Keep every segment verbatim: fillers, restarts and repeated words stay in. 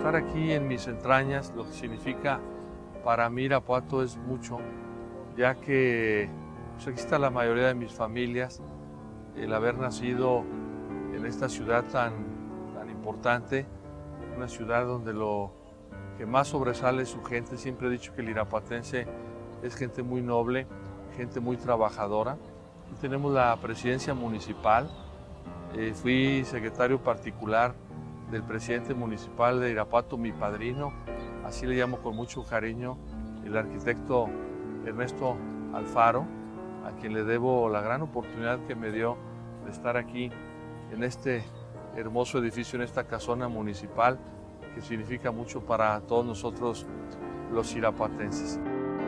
estar aquí en mis entrañas, lo que significa para mí Irapuato es mucho, ya que pues, aquí está la mayoría de mis familias, el haber nacido en esta ciudad tan, tan importante, una ciudad donde lo que más sobresale es su gente. Siempre he dicho que el irapuatense es gente muy noble, gente muy trabajadora. Y tenemos la presidencia municipal, eh, fui secretario particular del presidente municipal de Irapuato, mi padrino, así le llamo con mucho cariño, el arquitecto Ernesto Alfaro, a quien le debo la gran oportunidad que me dio de estar aquí en este hermoso edificio, en esta casona municipal, que significa mucho para todos nosotros los irapuatenses.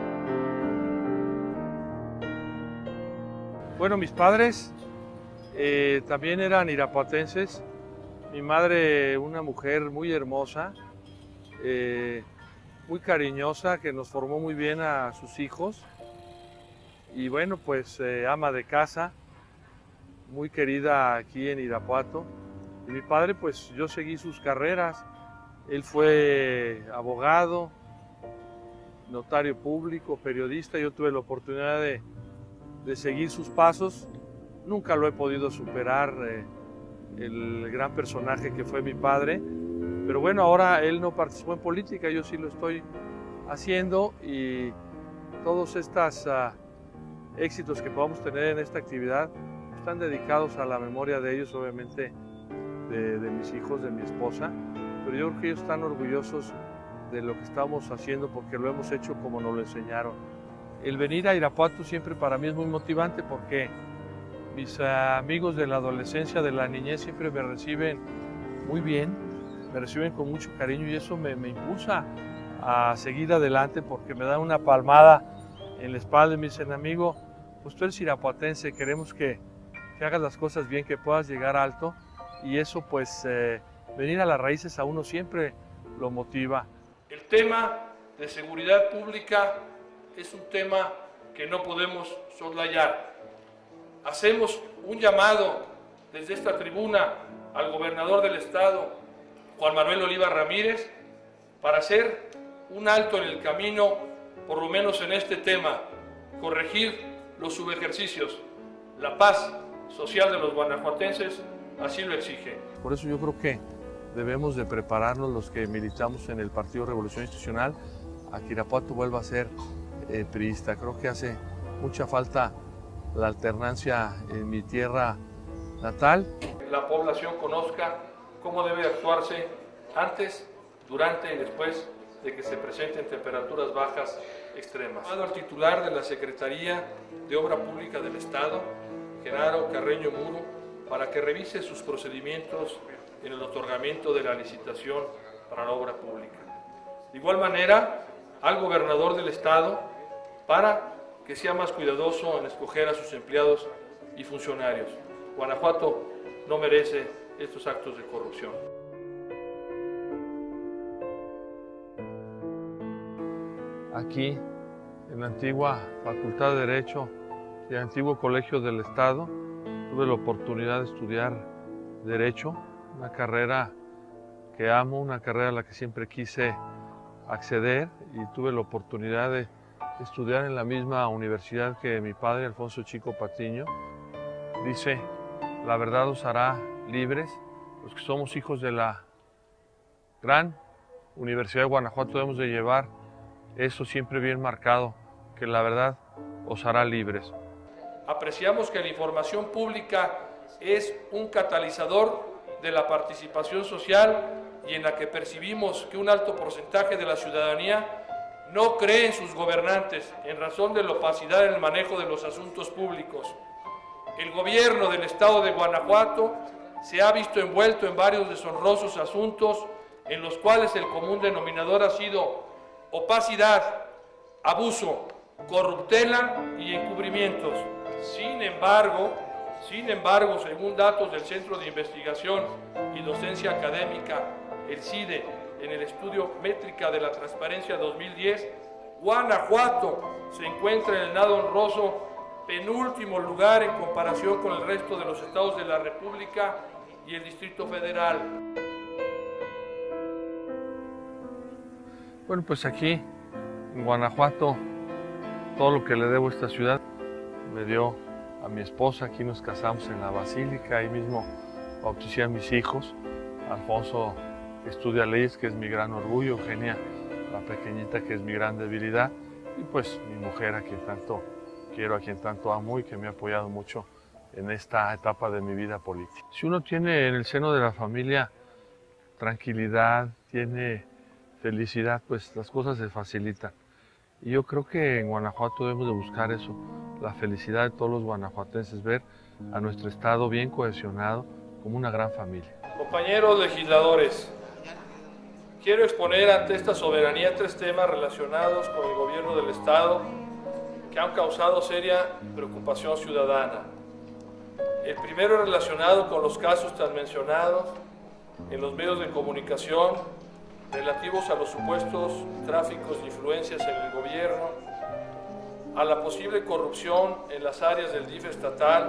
Bueno, mis padres eh, también eran irapuatenses. Mi madre, una mujer muy hermosa, eh, muy cariñosa, que nos formó muy bien a sus hijos. Y bueno, pues eh, ama de casa, muy querida aquí en Irapuato. Y mi padre, pues yo seguí sus carreras. Él fue abogado, notario público, periodista. Yo tuve la oportunidad de, de seguir sus pasos. Nunca lo he podido superar, eh, el gran personaje que fue mi padre. Pero bueno, ahora él no participó en política, yo sí lo estoy haciendo, y todos estos uh, éxitos que podamos tener en esta actividad están dedicados a la memoria de ellos, obviamente de, de mis hijos, de mi esposa, pero yo creo que ellos están orgullosos de lo que estamos haciendo porque lo hemos hecho como nos lo enseñaron. El venir a Irapuato siempre para mí es muy motivante porque mis uh, amigos de la adolescencia, de la niñez, siempre me reciben muy bien, me reciben con mucho cariño, y eso me, me impulsa a seguir adelante porque me dan una palmada en la espalda y me dicen: amigo, pues tú eres irapuatense, queremos que, que hagas las cosas bien, que puedas llegar alto, y eso pues eh, venir a las raíces a uno siempre lo motiva. El tema de seguridad pública es un tema que no podemos soslayar. Hacemos un llamado desde esta tribuna al gobernador del estado, Juan Manuel Oliva Ramírez, para hacer un alto en el camino, por lo menos en este tema, corregir los subejercicios. La paz social de los guanajuatenses así lo exige. Por eso yo creo que debemos de prepararnos los que militamos en el Partido Revolución Institucional a que Irapuato vuelva a ser eh, priista. Creo que hace mucha falta la alternancia en mi tierra natal. La población conozca cómo debe actuarse antes, durante y después de que se presenten temperaturas bajas extremas. Al titular de la Secretaría de Obra Pública del Estado, Genaro Carreño Muro, para que revise sus procedimientos en el otorgamiento de la licitación para la obra pública. De igual manera, al gobernador del Estado, para que sea más cuidadoso en escoger a sus empleados y funcionarios. Guanajuato no merece estos actos de corrupción. Aquí, en la antigua Facultad de Derecho y el antiguo Colegio del Estado, tuve la oportunidad de estudiar Derecho, una carrera que amo, una carrera a la que siempre quise acceder, y tuve la oportunidad de estudiar en la misma universidad que mi padre, Alfonso Chico Patiño. Dice: la verdad os hará libres. Los que somos hijos de la gran Universidad de Guanajuato debemos de llevar eso siempre bien marcado, que la verdad os hará libres. Apreciamos que la información pública es un catalizador de la participación social, y en la que percibimos que un alto porcentaje de la ciudadanía no cree en sus gobernantes en razón de la opacidad en el manejo de los asuntos públicos. El gobierno del estado de Guanajuato se ha visto envuelto en varios deshonrosos asuntos en los cuales el común denominador ha sido opacidad, abuso, corruptela y encubrimientos. Sin embargo, sin embargo, según datos del Centro de Investigación y Docencia Académica, el CIDE, en el estudio Métrica de la Transparencia dos mil diez, Guanajuato se encuentra en el nado honroso penúltimo lugar en comparación con el resto de los estados de la República y el Distrito Federal. Bueno, pues aquí en Guanajuato, todo lo que le debo a esta ciudad me dio a mi esposa. Aquí nos casamos en la Basílica, ahí mismo bauticé a mis hijos. Alfonso estudia leyes, que es mi gran orgullo, Eugenia, la pequeñita, que es mi gran debilidad, y pues mi mujer, a quien tanto quiero, a quien tanto amo y que me ha apoyado mucho en esta etapa de mi vida política. Si uno tiene en el seno de la familia tranquilidad, tiene felicidad, pues las cosas se facilitan. Y yo creo que en Guanajuato debemos de buscar eso, la felicidad de todos los guanajuatenses, ver a nuestro estado bien cohesionado como una gran familia. Compañeros legisladores, quiero exponer ante esta soberanía tres temas relacionados con el gobierno del estado que han causado seria preocupación ciudadana. El primero es relacionado con los casos tan mencionados en los medios de comunicación relativos a los supuestos tráficos de influencias en el gobierno, a la posible corrupción en las áreas del D I F estatal,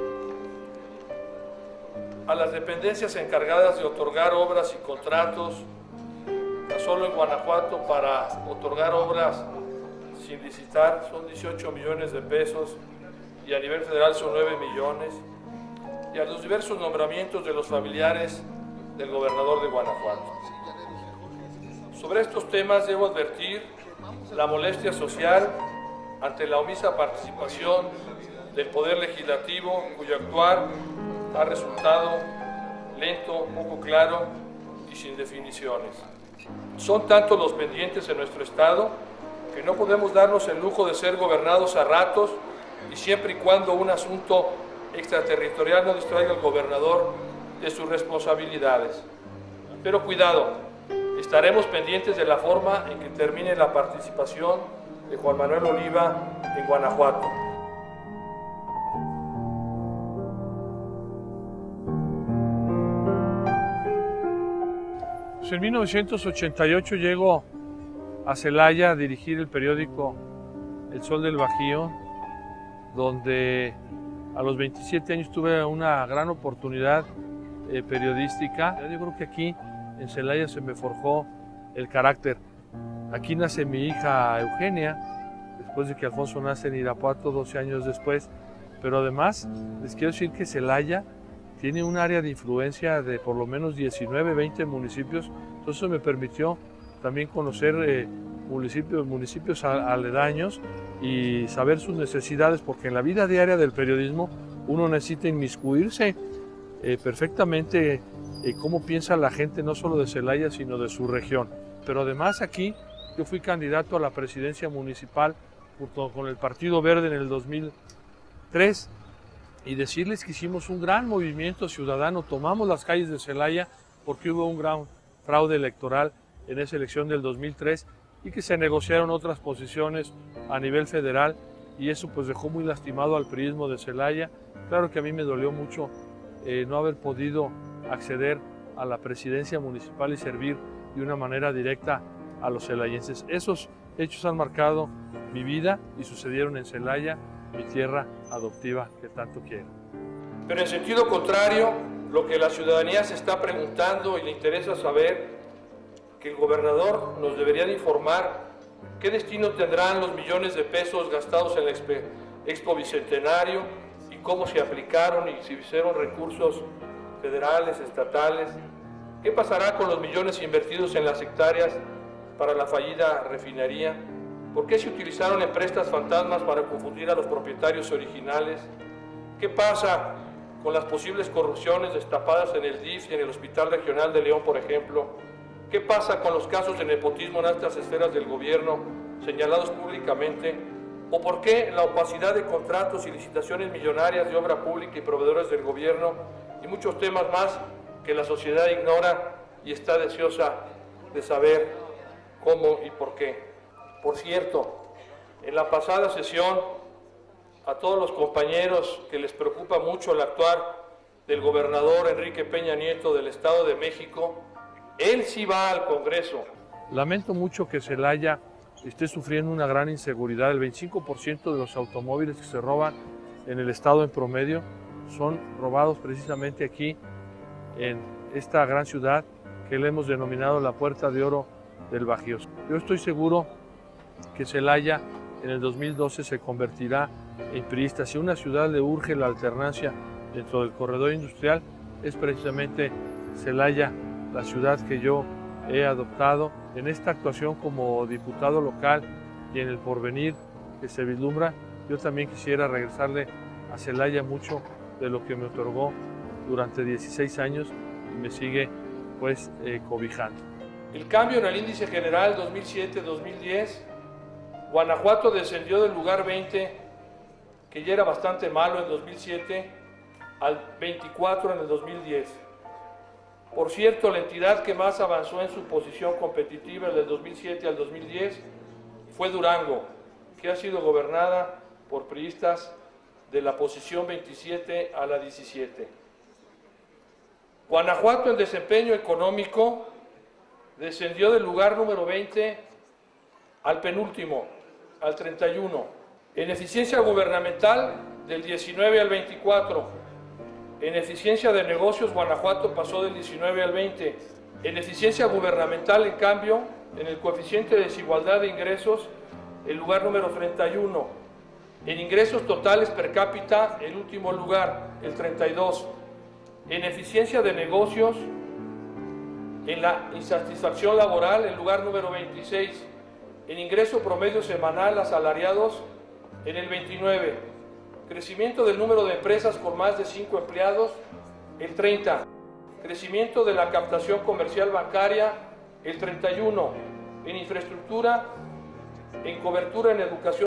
a las dependencias encargadas de otorgar obras y contratos, no solo en Guanajuato para otorgar obras sin licitar son dieciocho millones de pesos y a nivel federal son nueve millones, y a los diversos nombramientos de los familiares del gobernador de Guanajuato. Sobre estos temas debo advertir la molestia social ante la omisa participación del Poder Legislativo, cuyo actuar ha resultado lento, poco claro y sin definiciones. Son tantos los pendientes en nuestro estado que no podemos darnos el lujo de ser gobernados a ratos y siempre y cuando un asunto extraterritorial no distraiga al gobernador de sus responsabilidades. Pero cuidado, estaremos pendientes de la forma en que termine la participación de Juan Manuel Oliva en Guanajuato. Pues en mil novecientos ochenta y ocho llego a Celaya a dirigir el periódico El Sol del Bajío, donde a los veintisiete años tuve una gran oportunidad eh, periodística. Yo creo que aquí en Celaya se me forjó el carácter. Aquí nace mi hija Eugenia, después de que Alfonso nace en Irapuato doce años después, pero además les quiero decir que Celaya tiene un área de influencia de por lo menos diecinueve, veinte municipios, entonces eso me permitió también conocer eh, municipios, municipios aledaños y saber sus necesidades, porque en la vida diaria del periodismo uno necesita inmiscuirse eh, perfectamente eh, cómo piensa la gente, no solo de Celaya, sino de su región. Pero además aquí yo fui candidato a la presidencia municipal junto con el Partido Verde en el dos mil tres, y decirles que hicimos un gran movimiento ciudadano, tomamos las calles de Celaya porque hubo un gran fraude electoral en esa elección del dos mil tres y que se negociaron otras posiciones a nivel federal, y eso pues dejó muy lastimado al priismo de Celaya. Claro que a mí me dolió mucho eh, no haber podido acceder a la presidencia municipal y servir de una manera directa a los celayenses. Esos hechos han marcado mi vida y sucedieron en Celaya, mi tierra adoptiva que tanto quiero. Pero en sentido contrario, lo que la ciudadanía se está preguntando y le interesa saber, que el gobernador nos debería de informar qué destino tendrán los millones de pesos gastados en la Expo Bicentenario y cómo se aplicaron y si hicieron recursos federales, estatales. ¿Qué pasará con los millones invertidos en las hectáreas para la fallida refinería? ¿Por qué se utilizaron empresas fantasmas para confundir a los propietarios originales? ¿Qué pasa con las posibles corrupciones destapadas en el D I F y en el Hospital Regional de León, por ejemplo? ¿Qué pasa con los casos de nepotismo en altas esferas del gobierno señalados públicamente? ¿O por qué la opacidad de contratos y licitaciones millonarias de obra pública y proveedores del gobierno y muchos temas más que la sociedad ignora y está deseosa de saber cómo y por qué? Por cierto, en la pasada sesión, a todos los compañeros que les preocupa mucho el actuar del gobernador Enrique Peña Nieto del Estado de México, él sí va al Congreso. Lamento mucho que Celaya esté sufriendo una gran inseguridad. El veinticinco por ciento de los automóviles que se roban en el estado en promedio son robados precisamente aquí en esta gran ciudad que le hemos denominado la Puerta de Oro del Bajío. Yo Yo estoy seguro que Celaya en el dos mil doce se convertirá en priista. Si a una ciudad le urge la alternancia dentro del corredor industrial, es precisamente Celaya, la ciudad que yo he adoptado en esta actuación como diputado local y en el porvenir que se vislumbra. Yo también quisiera regresarle a Celaya mucho de lo que me otorgó durante dieciséis años y me sigue pues eh, cobijando. El cambio en el índice general dos mil siete dos mil diez, Guanajuato descendió del lugar veinte, que ya era bastante malo en dos mil siete, al veinticuatro en el dos mil diez. Por cierto, la entidad que más avanzó en su posición competitiva del dos mil siete al dos mil diez fue Durango, que ha sido gobernada por priistas de la posición veintisiete a la diecisiete. Guanajuato en desempeño económico descendió del lugar número veinte al penúltimo, al treinta y uno. En eficiencia gubernamental, del diecinueve al veinticuatro. En eficiencia de negocios, Guanajuato pasó del diecinueve al veinte. En eficiencia gubernamental, en cambio, en el coeficiente de desigualdad de ingresos, el lugar número treinta y uno. En ingresos totales per cápita, el último lugar, el treinta y dos. En eficiencia de negocios, en la insatisfacción laboral, el lugar número veintiséis. En ingreso promedio semanal asalariados, en el veintinueve. Crecimiento del número de empresas con más de cinco empleados, el treinta. Crecimiento de la captación comercial bancaria, el treinta y uno. En infraestructura, en cobertura en educación